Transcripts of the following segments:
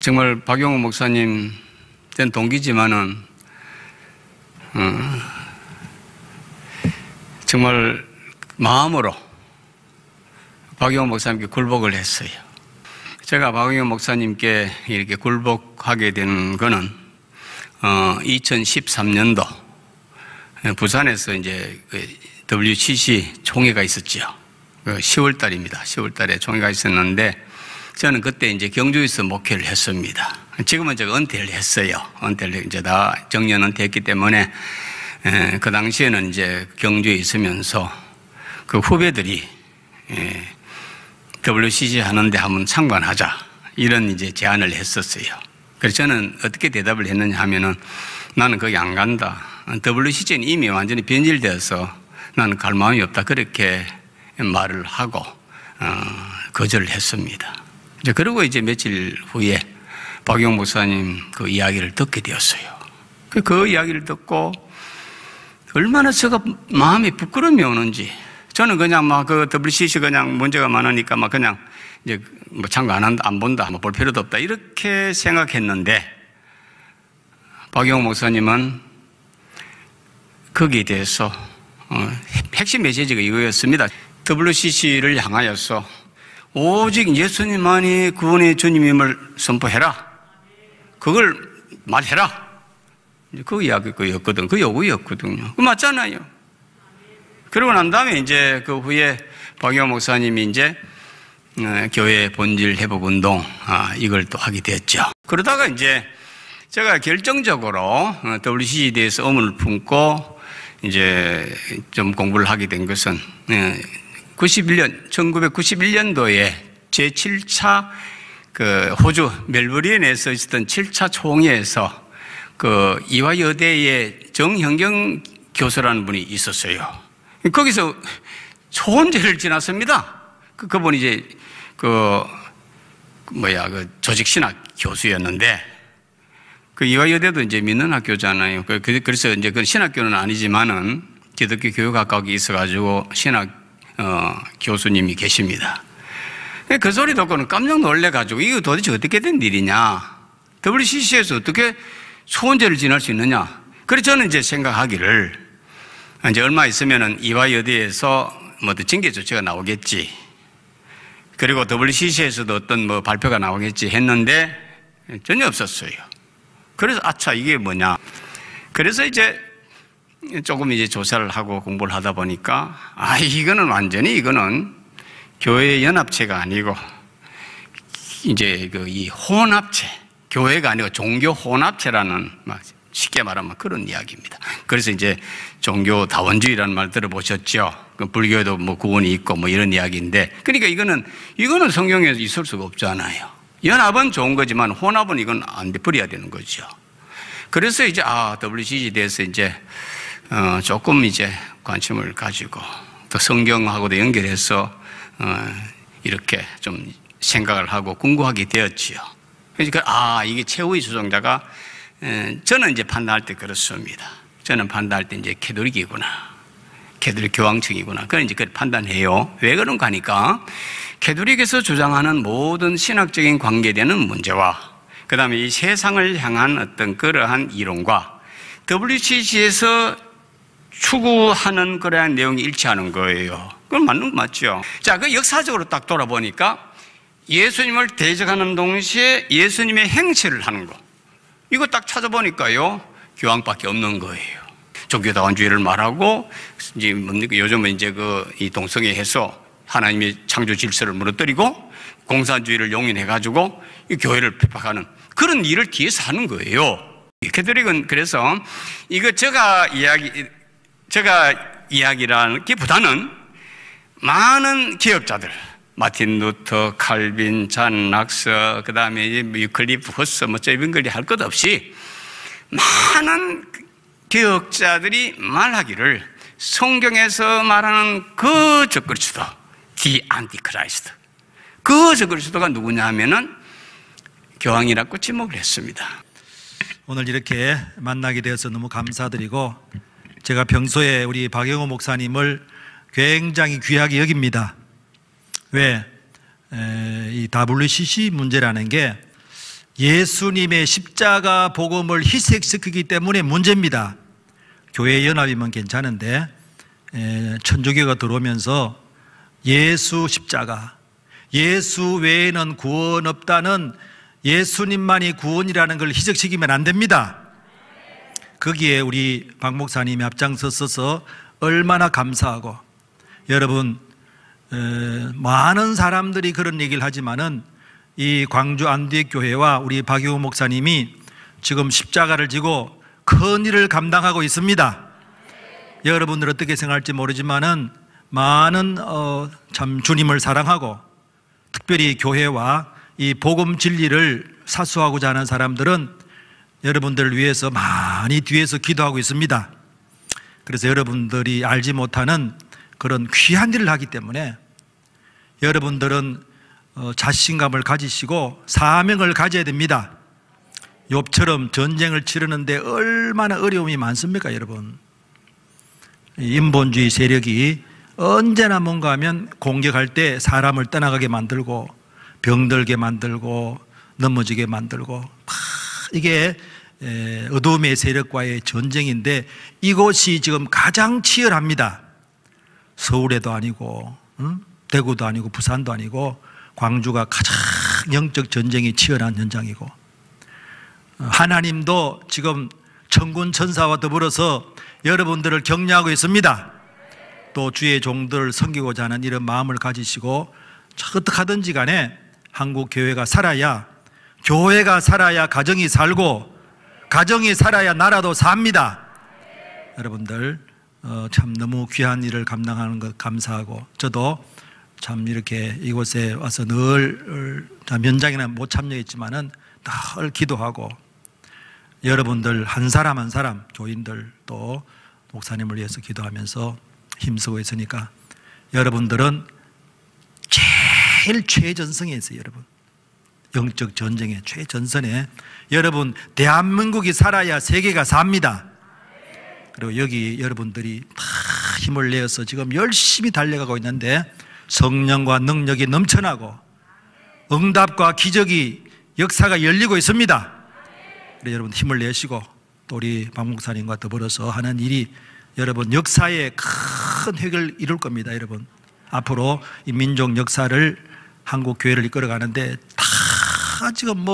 정말 박용호 목사님 전 동기지만은 정말 마음으로 박용호 목사님께 굴복을 했어요. 제가 박용호 목사님께 이렇게 굴복하게 된 거는 2013년도 부산에서 이제 WCC 총회가 있었죠. 10월 달입니다. 10월 달에 총회가 있었는데 저는 그때 이제 경주에서 목회를 했습니다. 지금은 제가 은퇴를 했어요. 은퇴를 이제 다 정년 은퇴했기 때문에 그 당시에는 이제 경주에 있으면서 그 후배들이 WCC 하는데 한번 참관하자 이런 이제 제안을 했었어요. 그래서 저는 어떻게 대답을 했느냐 하면은 나는 거기 안 간다. WCC는 이미 완전히 변질되어서 나는 갈 마음이 없다. 그렇게 말을 하고 거절을 했습니다. 그리고 이제 며칠 후에 박용 목사님 그 이야기를 듣게 되었어요. 그 이야기를 듣고 얼마나 제가 마음이 부끄러움이 오는지 저는 그냥 막 그 WCC 그냥 문제가 많으니까 막 그냥 이제 뭐 참가 안 한다, 안 본다, 뭐 볼 필요도 없다 이렇게 생각했는데 박용 목사님은 거기에 대해서 핵심 메시지가 이거였습니다. WCC를 향하여서 오직 예수님만이 구원의 주님임을 선포해라. 그걸 말해라. 그 이야기였거든. 그 요구였거든요. 그 맞잖아요. 그러고 난 다음에 이제 그 후에 박용호 목사님이 이제 교회 본질 회복 운동 이걸 또 하게 됐죠. 그러다가 이제 제가 결정적으로 WCC에 대해서 의문을 품고 이제 좀 공부를 하게 된 것은 1991년도에 제7차 그 호주 멜버른에서 있었던 7차 총회에서 그 이화여대의 정형경 교수라는 분이 있었어요. 거기서 초혼제를 지났습니다. 그분이 이제 그 조직신학 교수였는데 그 이화여대도 이제 믿는 학교잖아요. 그래서 이제 그 신학교는 아니지만은 기독교 교육학과에 있어가지고 신학 교수님이 계십니다. 그 소리 듣고는 깜짝 놀래가지고 이거 도대체 어떻게 된 일이냐? WCC에서 어떻게 초혼제를 지낼 수 있느냐? 그래서 저는 이제 생각하기를 이제 얼마 있으면은 이화여대에서 뭐 징계 조치가 나오겠지. 그리고 WCC에서도 어떤 뭐 발표가 나오겠지 했는데 전혀 없었어요. 그래서 아차 이게 뭐냐? 그래서 이제 조금 이제 조사를 하고 공부를 하다 보니까 이거는 완전히 이거는 교회 연합체가 아니고 이제 그 이 혼합체, 교회가 아니고 종교 혼합체라는 쉽게 말하면 그런 이야기입니다. 그래서 이제 종교 다원주의라는 말 들어보셨죠? 그 불교에도 뭐 구원이 있고 뭐 이런 이야기인데 그러니까 이거는 성경에 있을 수가 없잖아요. 연합은 좋은 거지만 혼합은 이건 안 돼, 버려야 되는 거죠. 그래서 이제 WCC에 대해서 이제 조금 이제 관심을 가지고 또 성경하고도 연결해서 이렇게 좀 생각을 하고 공부하게 되었지요. 그러니까 이게 최후의 주종자가 저는 이제 판단할 때 그렇습니다. 저는 판단할 때 이제 캐톨릭이구나, 캐톨릭 교황청이구나. 그걸 이제 판단해요. 왜 그런가 하니까 캐톨릭에서 주장하는 모든 신학적인 관계되는 문제와 그 다음에 이 세상을 향한 어떤 그러한 이론과 WCC에서 추구하는 그러한 내용이 일치하는 거예요. 그건 맞는 거 맞죠? 자, 그 역사적으로 딱 돌아보니까 예수님을 대적하는 동시에 예수님의 행체를 하는 거. 이거 딱 찾아보니까요, 교황밖에 없는 거예요. 종교다원주의를 말하고, 이제 요즘은 이제 이 동성애해서 하나님의 창조 질서를 무너뜨리고, 공산주의를 용인해가지고, 이 교회를 핍박하는 그런 일을 뒤에서 하는 거예요. 캐톨릭은 그래서 이거 제가 이야기라는 게 보다는 많은 기업자들, 마틴 루터, 칼빈, 잔 락서, 그 다음에 유클리프, 허스, 제빙글리 할 것 없이 많은 기업자들이 말하기를 성경에서 말하는 그 적그리스도, 디 안티크라이스트, 그 적그리스도가 누구냐 하면은 교황이라고 지목을 했습니다. 오늘 이렇게 만나게 되어서 너무 감사드리고 제가 평소에 우리 박용호 목사님을 굉장히 귀하게 여깁니다. 왜? 이 WCC 문제라는 게 예수님의 십자가 복음을 희색시키기 때문에 문제입니다. 교회 연합이면 괜찮은데 천주교가 들어오면서 예수 십자가, 예수 외에는 구원 없다는 예수님만이 구원이라는 걸 희석시키면 안 됩니다. 거기에 우리 박 목사님이 앞장서서 얼마나 감사하고, 여러분 많은 사람들이 그런 얘기를 하지만은 이 광주 안디의 교회와 우리 박용호 목사님이 지금 십자가를 지고 큰 일을 감당하고 있습니다. 여러분들 어떻게 생각할지 모르지만은 많은 참 주님을 사랑하고 특별히 교회와 이 복음 진리를 사수하고자 하는 사람들은 여러분들을 위해서 많이 뒤에서 기도하고 있습니다. 그래서 여러분들이 알지 못하는 그런 귀한 일을 하기 때문에 여러분들은 자신감을 가지시고 사명을 가져야 됩니다. 욥처럼 전쟁을 치르는데 얼마나 어려움이 많습니까, 여러분? 인본주의 세력이 언제나 뭔가 하면 공격할 때 사람을 떠나가게 만들고 병들게 만들고 넘어지게 만들고, 이게 어둠의 세력과의 전쟁인데 이곳이 지금 가장 치열합니다. 서울에도 아니고 대구도 아니고 부산도 아니고 광주가 가장 영적 전쟁이 치열한 현장이고, 하나님도 지금 천군 천사와 더불어서 여러분들을 격려하고 있습니다. 또 주의 종들을 섬기고자 하는 이런 마음을 가지시고 어떻게 하든지 간에 한국 교회가 살아야, 교회가 살아야 가정이 살고, 가정이 살아야 나라도 삽니다. 여러분들 참 너무 귀한 일을 감당하는 것 감사하고, 저도 참 이렇게 이곳에 와서 늘 현장에는 못 참여했지만은 늘 기도하고, 여러분들 한 사람 한 사람, 교인들 또 목사님을 위해서 기도하면서 힘쓰고 있으니까 여러분들은 제일 최전성에 있어요. 여러분, 영적 전쟁의 최전선에 여러분, 대한민국이 살아야 세계가 삽니다. 그리고 여기 여러분들이 다 힘을 내어서 지금 열심히 달려가고 있는데 성령과 능력이 넘쳐나고 응답과 기적이 역사가 열리고 있습니다. 그래서 여러분 힘을 내시고 또 우리 박 목사님과 더불어서 하는 일이 여러분 역사에 큰 획을 이룰 겁니다. 여러분 앞으로 이 민족 역사를, 한국 교회를 이끌어가는데 다 지금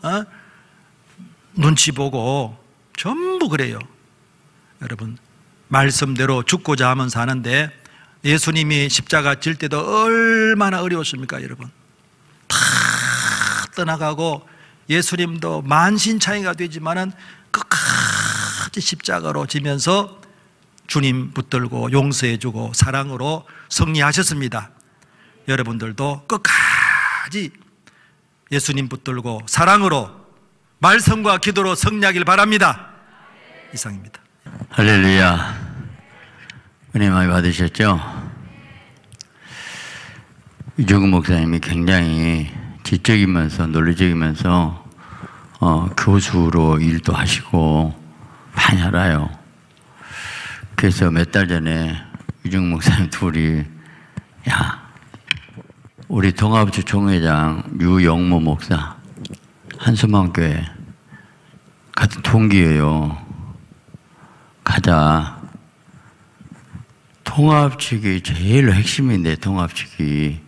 눈치 보고 전부 그래요. 여러분 말씀대로 죽고자 하면 사는데 예수님이 십자가 질 때도 얼마나 어려웠습니까? 여러분 다 떠나가고 예수님도 만신창이가 되지만은 끝까지 십자가로 지면서 주님 붙들고 용서해주고 사랑으로 승리하셨습니다. 여러분들도 끝까지 예수님 붙들고 사랑으로 말씀과 기도로 승리하길 바랍니다. 이상입니다. 할렐루야. 은혜 많이 받으셨죠? 유정근 목사님이 굉장히 지적이면서 논리적이면서 교수로 일도 하시고 많이 알아요. 그래서 몇 달 전에 유정근 목사님 둘이 우리 동아부주 총회장 유영모 목사 한수만교회 같은 동기예요. 가자. 통합측이 제일 핵심인데 통합측이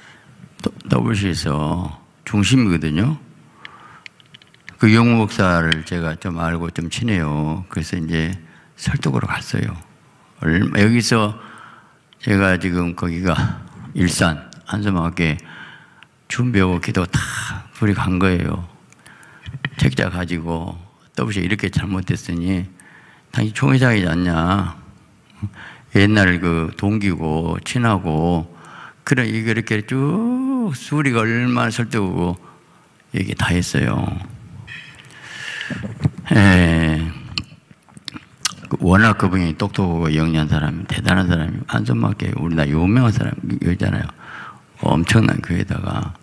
WC에서 중심이거든요. 그 유영모 목사를 제가 좀 알고 좀 친해요. 그래서 이제 설득으로 갔어요. 여기서 제가 지금 거기가 일산 한수만교회 준비하고 기도 다 둘이 간 거예요. 책자 가지고 WC 이렇게 잘못됐으니 당신 총회장이지 않냐. 옛날 그 동기고 친하고 그래 이렇게 쭉 수리가 얼마나 설득하고 얘기 다 했어요. 워낙 그분이 똑똑하고 영리한 사람이 대단한 사람이 한손맞게 우리나라 유명한 사람이잖아요. 엄청난 교회에다가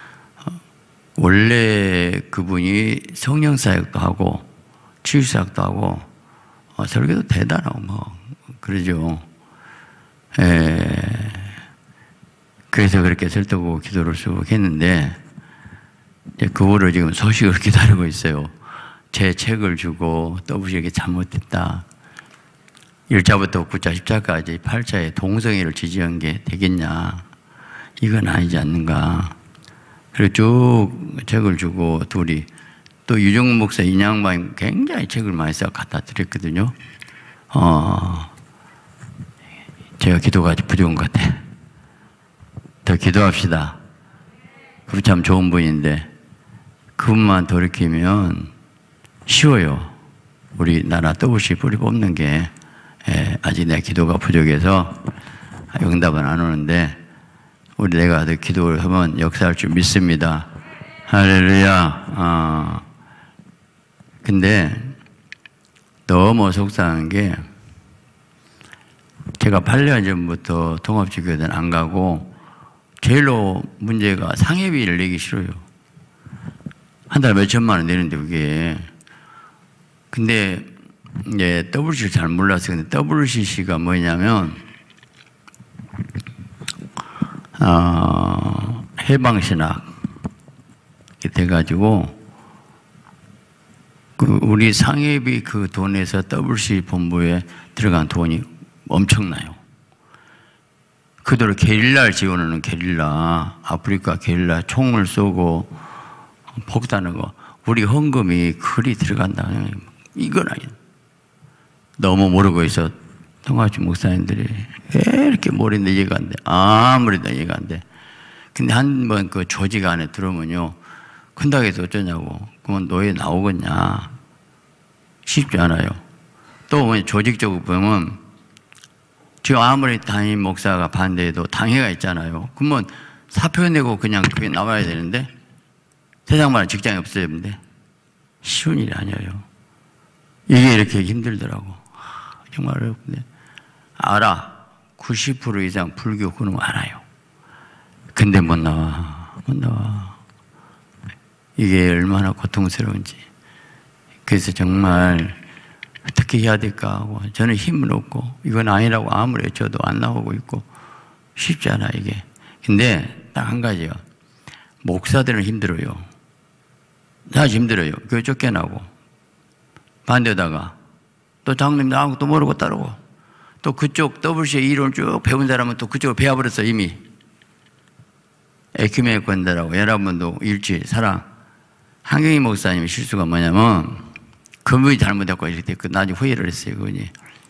원래 그분이 성령사역도 하고 치유사역도 하고 설교도 대단하고 그러죠. 그래서 그렇게 설득하고 기도를 쭉 했는데 그 후로 지금 소식을 기다리고 있어요. 제 책을 주고 WC에게 잘못했다. 1자부터 9자, 10자까지 8자에 동성애를 지지한 게 되겠냐. 이건 아니지 않는가. 그리고 쭉 책을 주고 둘이 또 유정문 목사 인양반이 굉장히 책을 많이 써 갖다 드렸거든요. 제가 기도가 아직 부족한 것 같아. 더 기도합시다. 그분 참 좋은 분인데 그분만 돌이키면 쉬워요. 우리나라 WC 뿌리 뽑는 게 아직 내 기도가 부족해서 응답은 안 오는데 우리 내가 더 기도를 하면 역사할 줄 믿습니다. 할렐루야. 근데 너무 속상한 게 제가 8년 전부터 통합지교회는 안 가고 제일로 문제가 상해비를 내기 싫어요. 한 달에 몇 천만 원 내는데 그게. 근데 이제 WC를 잘 몰랐어요. 근데 WCC가 뭐냐면 해방신학 돼가지고 그 우리 상해비 그 돈에서 WC 본부에 들어간 돈이 엄청나요. 그대로 게릴라를 지원하는 게릴라, 아프리카 게릴라 총을 쏘고 폭탄하고 우리 헌금이 그리 들어간다. 이건 아니야. 너무 모르고 있어. 통합지 목사님들이 왜 이렇게 모르는데 이해가 안 돼. 아무래도 이해가 안 돼. 근데 한번 그 조직 안에 들어오면요. 큰다고 해서 어쩌냐고. 그러면 노예 나오겠냐. 쉽지 않아요. 또 조직적으로 보면 지금 아무리 담임 목사가 반대해도 당회가 있잖아요. 그러면 사표 내고 그냥 그게 나와야 되는데 세상만한 직장이 없어야 되는데 쉬운 일이 아니에요. 이게 이렇게 힘들더라고. 정말 어렵네. 알아. 90% 이상 불교 그놈 알아요. 근데 못 나와. 못 나와. 이게 얼마나 고통스러운지. 그래서 정말 어떻게 해야 될까 하고 저는 힘은 없고 이건 아니라고 아무리 외쳐도 안 나오고 있고 쉽지 않아 이게. 근데 딱 한 가지요. 목사들은 힘들어요. 사실 힘들어요. 교회 쫓겨나고 반대다가 또 장로님도 아무것도 모르고 따르고 또 그쪽 WC의 이론을 쭉 배운 사람은 또 그쪽을 배워버렸어 이미. 에큐메닉 권대라고 여러분도 일치 사랑. 한경희 목사님의 실수가 뭐냐면 그분이 잘못했고 이렇게 됐고 나중에 후회를 했어요 그분이.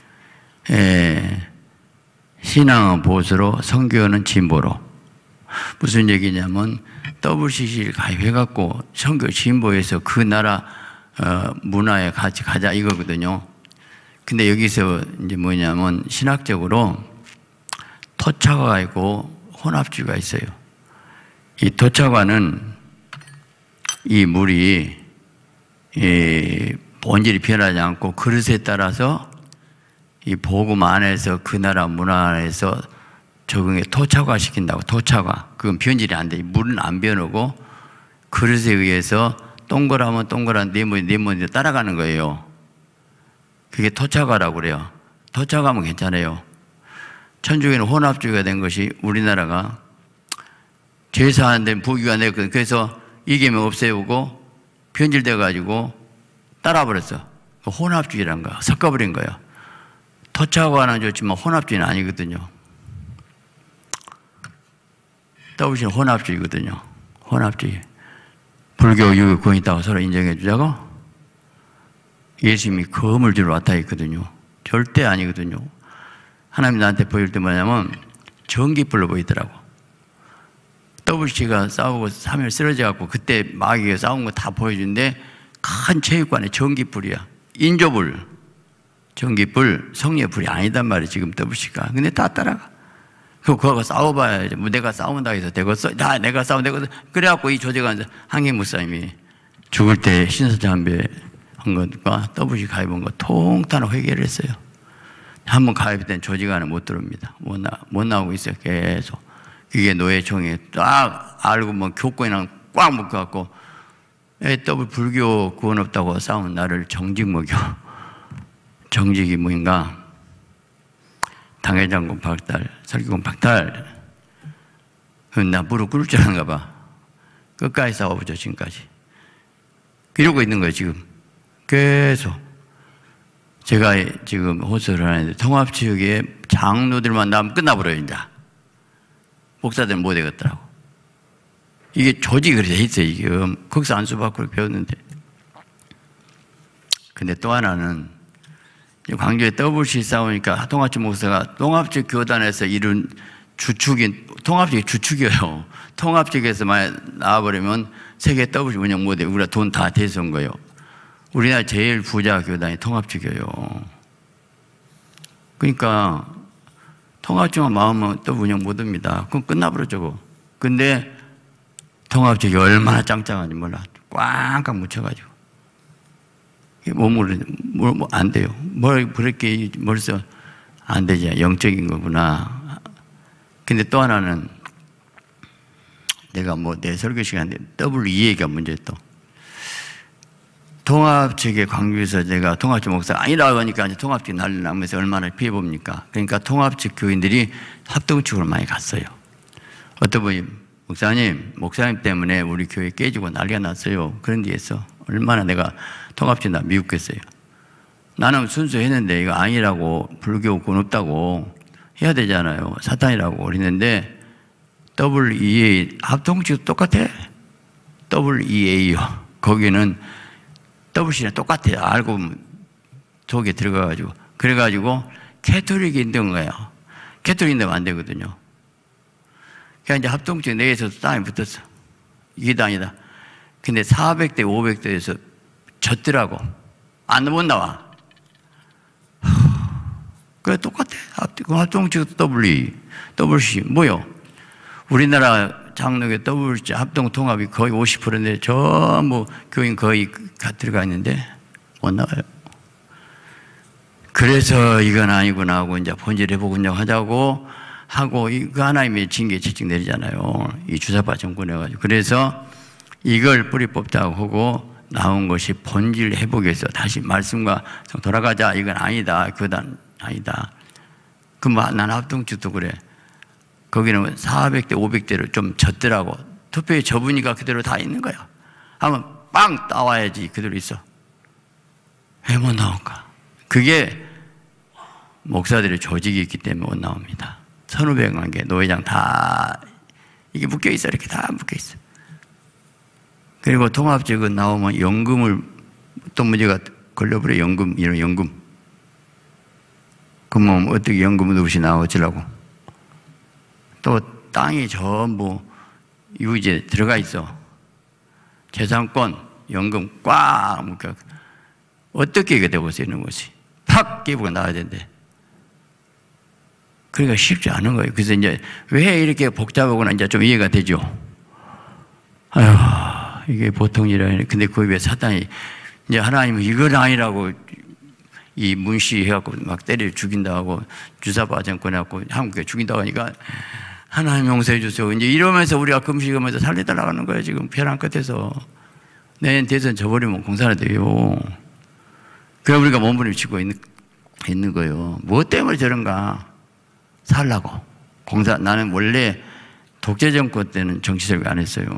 신앙은 보수로 선교는 진보로. 무슨 얘기냐면 WCC를 가입해갖고 선교 진보해서 그 나라 문화에 같이 가자 이거거든요. 근데 여기서 이제 뭐냐면 신학적으로 토착화가 있고 혼합주의가 있어요. 이 토착화는 이 물이 본질이 변하지 않고 그릇에 따라서 이 복음 안에서 그 나라 문화 안에서 적응해 토착화 시킨다고. 토착화. 그건 변질이 안 돼. 물은 안 변하고 그릇에 의해서 동그라면 동그란 네모니 따라가는 거예요. 그게 토착화라고 그래요. 토착화하면 괜찮아요. 천주교는 혼합주의가 된 것이 우리나라가 제사하는 데는 부귀가 됐거든. 그래서 이계명 없애우고 변질돼 가지고 따라버렸어. 혼합주의라는 거야. 섞어버린 거야. 토착화는 좋지만 혼합주의는 아니거든요. WC는 혼합주의거든요. 혼합주의. 불교, 유교, 구원 있다고 서로 인정해 주자고 예수님이 검을 들고 왔다 했거든요. 절대 아니거든요. 하나님 나한테 보일 때 뭐냐면 전기불로 보이더라고. WC가 싸우고 3일 쓰러져갖고 그때 마귀가 싸운 거 다 보여주는데 큰 체육관에 전기불이야. 인조불, 전기불, 성례불이 아니단 말이야 지금 WC가. 근데 다 따라가. 그거하고 싸워봐야지. 뭐 내가 싸운다 해서 되겠어? 다 내가 싸우면 되겠어? 그래갖고 이 조직은 한경 목사님이 죽을 때 신사참배 한 것과 WC 가입한 거 통탄 회개를 했어요. 한번 가입된 조직 안에 못 들어옵니다. 못 나오고 있어요. 계속. 그게 노예총회 딱 알고 뭐 교권이랑 꽉 묶어갖고 더블 불교 구원 없다고 싸운 나를 정직 먹여. 정직이 뭐인가? 당회장군 박탈, 설교군 박탈. 나 무릎 꿇을 줄 아는가 봐. 끝까지 싸워보죠, 지금까지. 이러고 있는 거예요, 지금. 계속. 제가 지금 호소를 하는데, 통합지역에 장로들만 나면 끝나버려요, 이제. 목사들은 못 되겠더라고. 이게 조직이 그렇게 돼 있어요, 지금. 거기서 안수받고 배웠는데. 근데 또 하나는, 광주에 WC 싸우니까 통합지 목사가 통합지 교단에서 이룬 주축인, 통합지 주축이에요. 통합지에서 만약 나와버리면 세계 WC 운영 못해. 우리가 돈 다 대서온 거예요. 우리나라 제일 부자 교단이 통합지교예요. 그러니까 통합지만 마음은 또 운영 못합니다. 그럼 끝나버렸죠. 근데 통합지가 얼마나 짱짱한지 몰라. 꽝꽝 묻혀가지고. 몸으로, 안 돼요. 그렇게 벌써 안 되지. 영적인 거구나. 근데 또 하나는 내가 내 설교 시간에 WEA가 문제 또. 통합측의 광주에서 제가 통합측 목사가 아니라고 하니까 이제 통합측 난리 나면서 얼마나 피해 봅니까? 그러니까 통합측 교인들이 합동측으로 많이 갔어요. 어떤 분이 목사님 때문에 우리 교회 깨지고 난리가 났어요. 그런 뒤에서 얼마나 내가 통합측 나 미웠겠어요. 나는 순수했는데 이거 아니라고 불교 권 없다고 해야 되잖아요. 사탄이라고 그랬는데 WEA 합동측도 똑같아. WEA요. 거기는 WC랑 똑같아요. 알고 속에 들어가가지고. 그래가지고 캐톨릭이 있는 거예요. 캐톨릭이 되면 안 되거든요. 그냥 이제 합동측 내에서도 땅에 붙었어. 이게 다니다. 근데 400대, 500대에서 졌더라고. 못 나와. 그래, 똑같아. 합동측 WC. 뭐요? 우리나라 장로교 WC 합동 통합이 거의 50%인데 전부 교인 거의 들어가 있는데 못 나와요. 그래서 이건 아니구나 하고 이제 본질해보고 하자고 하고 그 하나님의 징계 채찍 내리잖아요. 이 주사파 정권 해가지고. 그래서 이걸 뿌리 뽑자고 하고 나온 것이 본질 회복에서 다시 말씀과 돌아가자. 이건 아니다. 그건 아니다. 난 합동측도 그래. 거기는 400대, 500대를 좀 졌더라고. 투표에 접으니까 그대로 다 있는 거야. 하면 빵 따와야지 그대로 있어. 왜 못 나올까? 그게 목사들의 조직이 있기 때문에 못 나옵니다. 1,500만 개 노회장 다 이게 묶여 있어. 이렇게 다 묶여 있어. 그리고 통합적은 나오면 연금을 또 문제가 걸려버려. 이런 연금. 그러면 어떻게 연금을 없이 나오지라고? 또 땅이 전부 유지에 들어가 있어. 재산권, 연금 꽉 묶여. 어떻게 이게 되고 있는 것이? 팍 깨부가 나와야 된대. 그러니까 쉽지 않은 거예요. 그래서 이제 왜 이렇게 복잡하거나 이제 좀 이해가 되죠. 아휴, 이게 보통 일이 아니라. 근데 거기 왜 사탄이 이제 하나님은 이건 아니라고 이 문시해갖고 막 때려 죽인다고 주사파 정권해갖고 한국에 죽인다고 하니까 하나님 용서해 주세요. 이제 이러면서 우리가 금식하면서 살려달라고 하는 거예요. 지금 벼랑 끝에서. 내년 대선 져버리면 공사가 돼요. 그래 우리가 몸부림치고 있는 거예요. 무엇 때문에 저런가? 살라고. 나는 원래 독재 정권 때는 정치설교 안 했어요.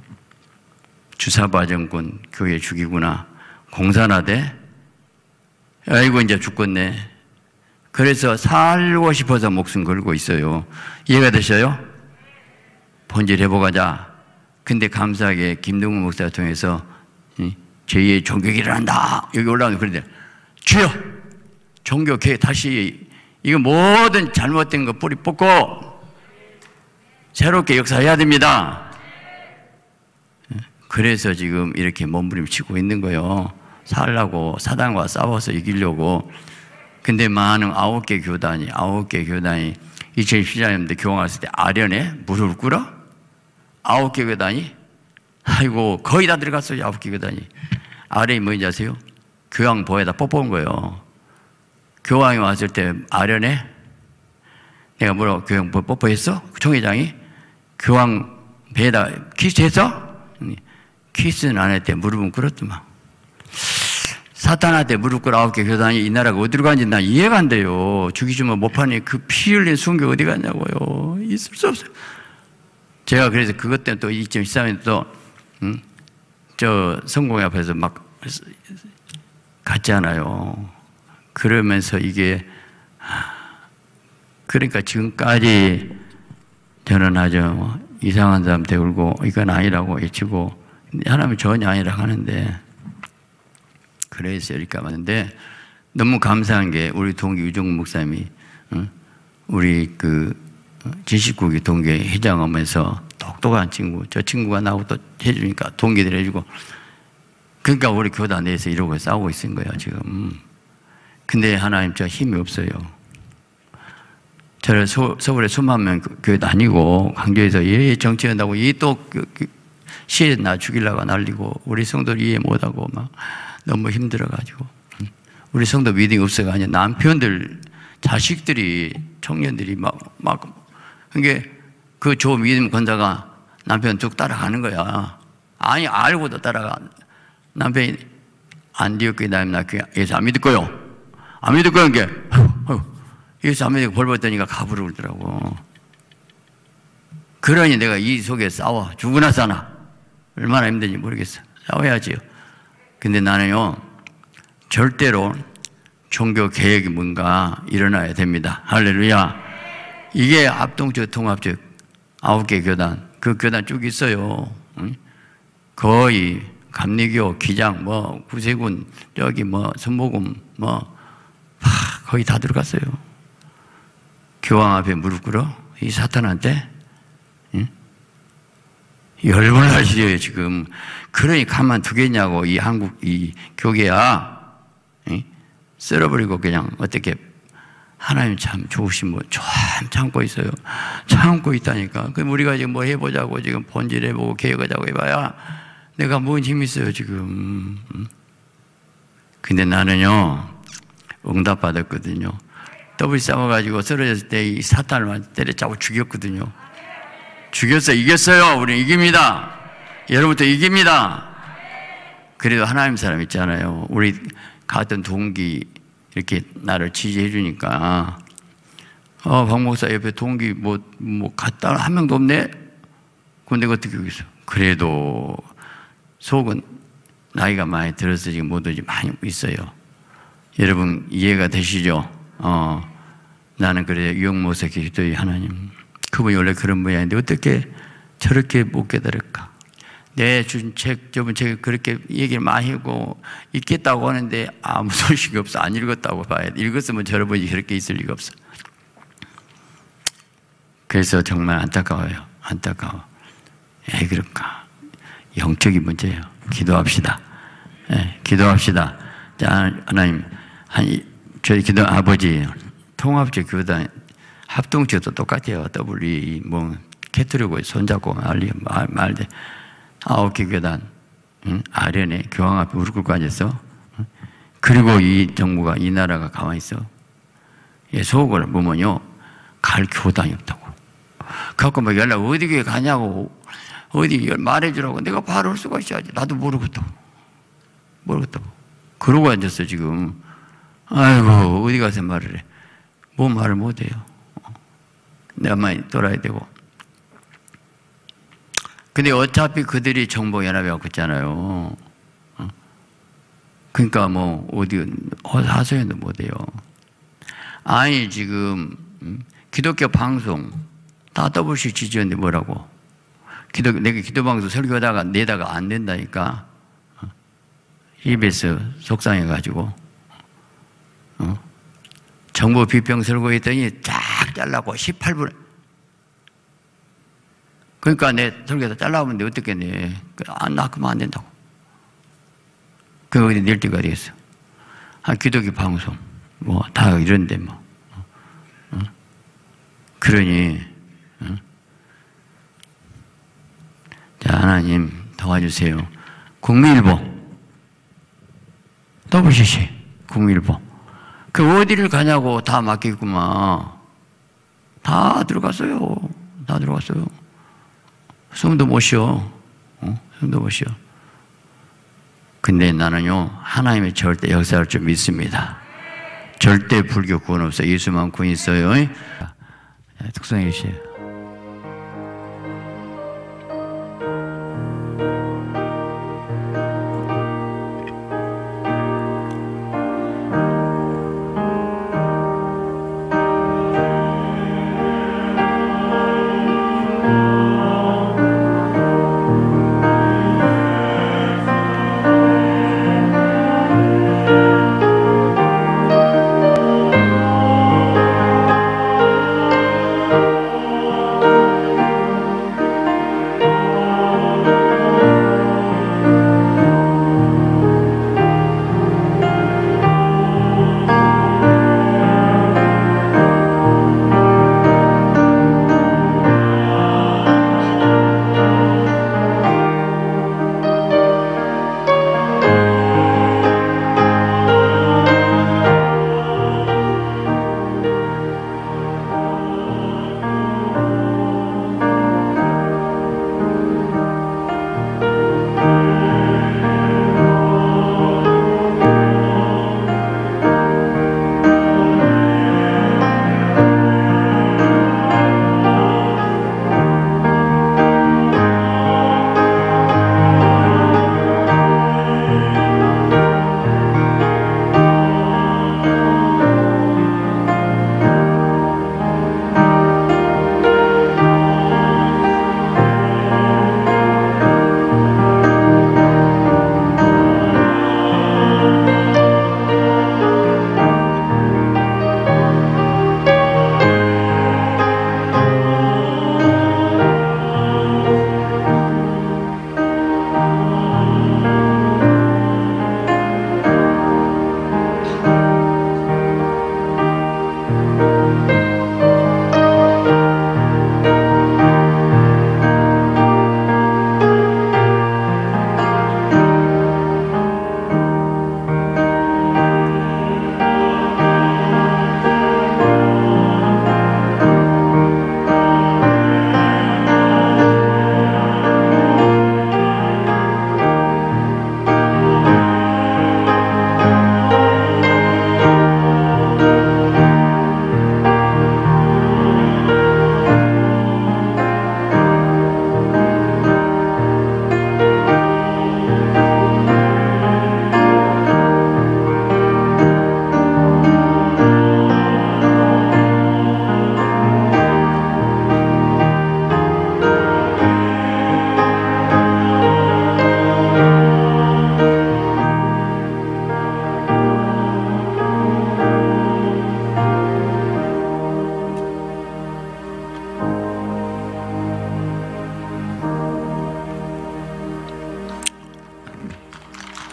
주사파 정권 교회 죽이구나. 공산화돼? 아이고 이제 죽겠네. 그래서 살고 싶어서 목숨 걸고 있어요. 이해가 되셔요? 본질 회복하자. 근데 감사하게 김동훈 목사를 통해서 제2의 종교개혁을 한다. 여기 올라오는 그런데 주여 종교개혁 다시 이거 모든 잘못된 거 뿌리 뽑고 새롭게 역사해야 됩니다. 그래서 지금 이렇게 몸부림치고 있는 거예요. 살라고 사단과 싸워서 이기려고. 근데 많은 9개 교단이 2014년도 교황했을 때 아련에 무릎을 꿇어? 9개 교단이? 아이고 거의 다 들어갔어요. 9개 교단이. 아련이 뭔지 아세요? 교황 보에다 뽀뽀한 거예요. 교황이 왔을 때 아련에 내가 뭐라고 교황 뽀뽀했어? 총회장이? 교황 배에다 키스했어? 키스는 안 했대. 무릎은 꿇었더만. 사탄한테 무릎 꿇어 9개 교단이 이 나라가 어디로 가는지 난 이해가 안 돼요. 죽이주면 못 파니 그 피 흘린 순교 어디 갔냐고요. 있을 수 없어요. 제가 그래서 그것 때문에 또 2013년에 또 저 성공회 앞에서 막 갔잖아요. 그러면서 이게 그러니까 지금까지 저는 아주 이상한 사람 대울고 이건 아니라고 외치고 하나님은 전혀 아니라고 하는데 그래서 이렇게 하는데 너무 감사한 게 우리 동기 유정국 목사님이 우리 그 지식국이 동기 회장하면서 똑똑한 친구, 저 친구가 나하고 또 해주니까 동기들 해주고 그러니까 우리 교단 내에서 이러고 싸우고 있는 거예요 지금. 근데 하나님 저 힘이 없어요. 저를 서울에 수만 명 교회 다니고 강조해서 얘 정치한다고 얘 또 시에 나 죽이려고 날리고 우리 성도를 이해 못하고 막 너무 힘들어가지고 우리 성도 미팅 없어가 아니라 남편들 자식들이 청년들이 막 그게 그 조 믿음 권자가 남편 쭉 따라가는 거야. 아니 알고도 따라가. 남편이 안 되었기에 나 예수 안 믿을 거요. 안 믿을 거는 게 예수 안 믿고 벌 받으니까 가부를 울더라고. 그러니 내가 이 속에 싸워 죽으나 사나 얼마나 힘든지 모르겠어. 싸워야지요. 근데 나는요 절대로 종교 개혁이 뭔가 일어나야 됩니다. 할렐루야. 이게 합동적 통합적 9개 교단 그 교단 쭉 있어요. 거의 감리교, 기장, 뭐 구세군, 여기 뭐 선모금 뭐 거의 다 들어갔어요. 교황 앞에 무릎 꿇어 이 사탄한테 열불 나시려요 지금. 그러니 가만 두겠냐고 이 한국 이 교계야 쓸어버리고 그냥 어떻게 하나님 참 좋으신 분 참 참고 있어요. 참고 있다니까. 그럼 우리가 지금 뭐 해보자고 지금 본질해보고 개혁하자고 해봐야 내가 뭔 힘이 있어요 지금. 근데 나는요 응답받았거든요. 더블 싸워가지고 쓰러졌을 때 이 사탄을 때려짜고 죽였거든요. 죽였어요. 이겼어요. 우리 이깁니다. 여러분도 이깁니다. 그래도 하나님 사람 있잖아요. 우리 같은 동기 이렇게 나를 지지해 주니까 박 목사 옆에 동기 뭐 갔다 한 명도 없네. 근데 어떻게 여기서 그래도 속은 나이가 많이 들어서 지금 못 오지 많이 있어요. 여러분 이해가 되시죠? 나는 그래 유영모사 기도의 하나님 그분이 원래 그런 모양인데 어떻게 저렇게 못 깨달을까? 내 준 책, 저번 책에 그렇게 얘기를 많이 하고 읽겠다고 하는데 아무 소식이 없어. 안 읽었다고 봐야 돼. 읽었으면 저러분이 그렇게 있을 리가 없어. 그래서 정말 안타까워요. 안타까워. 왜 그럴까? 영적인 문제예요. 기도합시다. 네, 기도합시다. 자, 하나님, 저희 기도 아버지, 통합적 교단, 합동체도 똑같아요. 더블이 뭐 캐트리고 손잡고 말대 9개 교단 아련에 교황 앞에 무릎 꿇고 앉았어. 그리고 이 정부가 이 나라가 가만히 있어. 예, 속을 보면요 갈 교단이 없다고. 갖고 막 연락 어디 가냐고 어디 말해주라고 내가 바로 올 수가 있어야지. 나도 모르겠다고. 그러고 앉았어 지금. 아이고 어디 가서 말을 해. 뭐 말을 못해요. 내가 많이 돌아야 되고. 근데 어차피 그들이 정보연합에 갖고 있잖아요. 그러니까 뭐 어디 하소연도 못해요. 아니 지금 기독교 방송 다 더블씩 지지했는데 뭐라고? 내가 기도방송 설교하다가 내다가 안 된다니까 입에서 속상해가지고 정보 비평 설교했더니 쫙 잘라고 18분. 그러니까 내 설교에서 잘라오면 어떻게 내? 나 그러면 안 된다고. 그 어디 낼 때가 되겠어. 기독교 방송 뭐 다 이런데 뭐. 그러니 자 하나님 도와주세요. 국민일보 WCC 국민일보 그 어디를 가냐고 다 맡기구만. 다 들어갔어요. 다 들어갔어요. 숨도 못 쉬어. 숨도 못 쉬어. 근데 나는요 하나님의 절대 역사를 좀 믿습니다. 절대 불교 구원 없어. 예수만 구원 있어요. 특성해 주세요.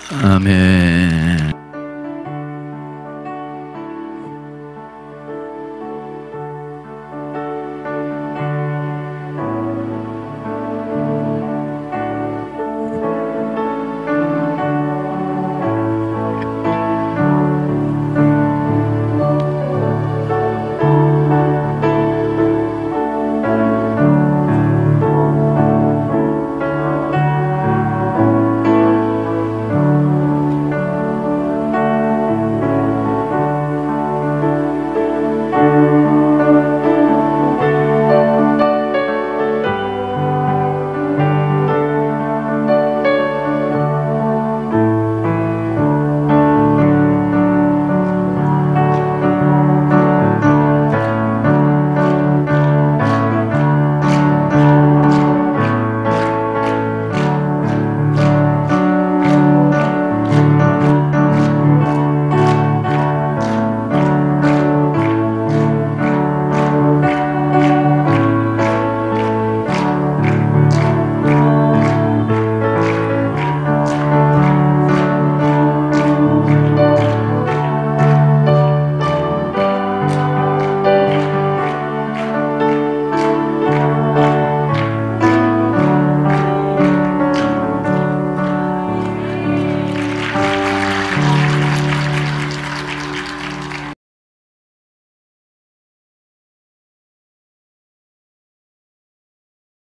아멘.